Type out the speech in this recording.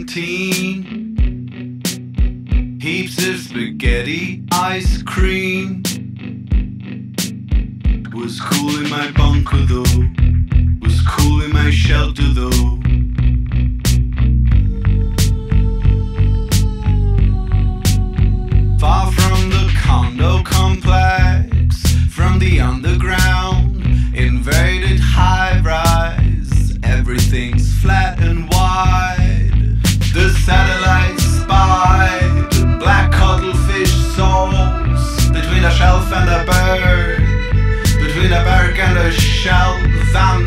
canteen. Heaps of spaghetti, ice cream. Was cool in my bunker though. Was cool in my shelter though. Far from the condo complex, from the underground, invaded high-rise. Everything's flat and wide. The satellites spy the black cuttlefish souls between a shelf and a bird, between a berg and a shell.